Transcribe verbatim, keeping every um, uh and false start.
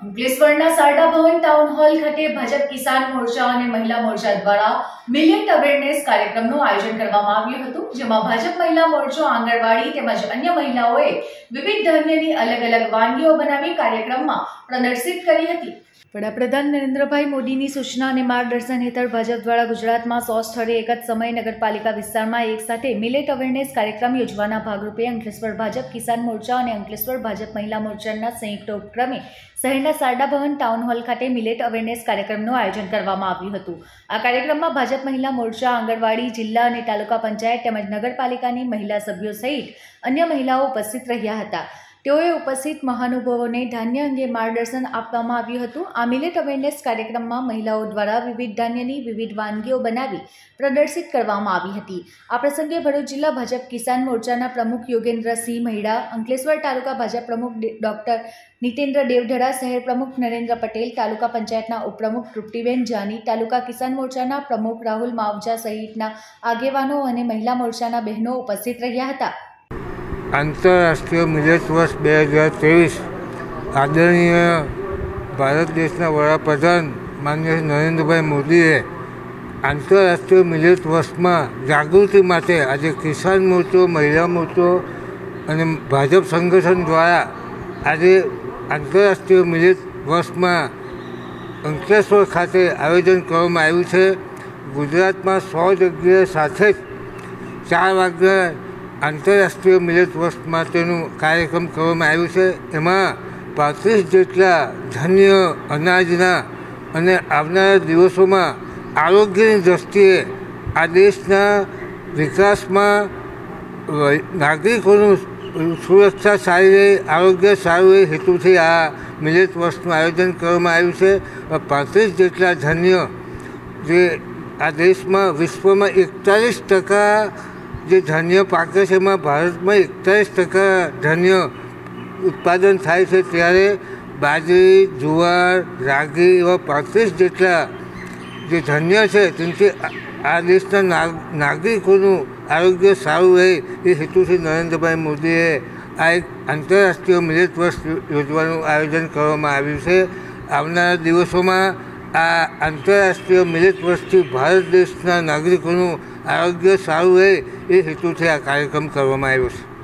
અંકલેશ્વરના Sarda Bhavan town hall ખાતે ભાજપ કિસાન મોરચા અને મહિલા મોરચા દ્વારા મિલેટ અવેરનેસ કાર્યક્રમનું આયોજન કરવામાં આવ્યું હતું, જેમાં ભાજપ મહિલા મોરચો આંગણવાડી તેમજ અન્ય મહિલાઓએ વિવિધ ધાન્યની અલગ અલગ વાનગીઓ બનાવી કાર્યક્રમમાં પ્રદર્શિત કરી હતી। વડાપ્રધાન નરેન્દ્રભાઈ મોદીની સૂચના અને માર્ગદર્શન હેઠળ ભાજપ દ્વારા ગુજરાતમાં સો સ્થળે એક જ સમયે નગરપાલિકા વિસ્તારમાં એક સાથે મિલેટ અવેરનેસ કાર્યક્રમ યોજવાના ભાગરૂપે અંકલેશ્વર ભાજપ કિસાન મોરચા અને અંકલેશ્વર ભાજપ મહિલા મોરચાના સંયુક્ત ઉપક્રમે શહેરના સારડા ભવન ટાઉન હોલ ખાતે મિલેટ અવેરનેસ કાર્યક્રમનું આયોજન કરવામાં આવ્યું હતું। આ કાર્યક્રમમાં ભાજપ મહિલા મોરચા, આંગણવાડી, જિલ્લા અને તાલુકા પંચાયત તેમજ નગરપાલિકાની મહિલા સભ્યો સહિત અન્ય મહિલાઓ ઉપસ્થિત રહ્યા હતા। તેઓએ ઉપસ્થિત મહાનુભાવોને ધાન્ય અંગે માર્ગદર્શન આપવામાં આવ્યું હતું। આ મિલેટ અવેરનેસ કાર્યક્રમમાં મહિલાઓ દ્વારા વિવિધ ધાન્યની વિવિધ વાનગીઓ બનાવી પ્રદર્શિત કરવામાં આવી હતી। આ પ્રસંગે ભરૂચ જિલ્લા ભાજપ કિસાન મોરચાના પ્રમુખ યોગેન્દ્રસિંહ મહિડા, અંકલેશ્વર તાલુકા ભાજપ પ્રમુખ ડોક્ટર નીતેન્દ્ર દેવધડા, શહેર પ્રમુખ નરેન્દ્ર પટેલ, તાલુકા પંચાયતના ઉપપ્રમુખ તૃપ્તિબેન જાની, તાલુકા કિસાન મોરચાના પ્રમુખ રાહુલ માવજા સહિતના આગેવાનો અને મહિલા મોરચાના બહેનો ઉપસ્થિત રહ્યા હતા। आंतरराष्ट्रीय मिलेट वर्ष બે હજાર ત્રેવીસ आदरणीय भारत देशना वडाप्रधान माननीय नरेंद्रभाई मोदीए आंतरराष्ट्रीय मिलेट वर्ष में जागृति माटे आज किसान मोर्चो, महिला मोर्चो और भाजप संगठन द्वारा आज आंतरराष्ट्रीय मिलेट वर्ष में अंकलेश्वर खाते आयोजन करवामां आव्युं छे। गुजरात में सौ जगह साथे चार वागे आंतरराष्ट्रीय मिलेट वर्ष माटेनो कार्यक्रम करवामां आव्यो छे। एमां પાંત્રીસ જેટલા ધાન્ય અનાજના અને આવનારા દિવસોમાં આરોગ્યની દ્રષ્ટિએ આ દેશના વિકાસમાં નાગરિકોનું સુરક્ષા સારી રહે, આરોગ્ય સારું રહે હેતુથી આ મિલેટ વર્ષનું આયોજન કરવામાં આવ્યું છે। પાંત્રીસ જેટલા ધાન્ય જે આ દેશમાં વિશ્વમાં એકતાલીસ ટકા જે ધાન્ય પાકે છે એમાં ભારતમાં એકતાલીસ ટકા ધાન્ય उत्पादन थाय छे, त्यारे बाजरी, जुवार, रागी एवं पैंतीस जेटला जे धान्य है तेनाथी आ देशना नागरिकों आरोग्य सारू रहे ए हेतुथी नरेंद्रभाई मोदीए आ एक आंतरराष्ट्रीय मिलेट वर्ष योजवानुं आयोजन करवामां आव्युं छे। आवनारा दिवसोमां आ आंतरराष्ट्रीय मिलेट वर्षथी भारत देशना नागरिकों आरोग्य सारू रहे ए हेतुथी आ कार्यक्रम करवामां आव्यो छे।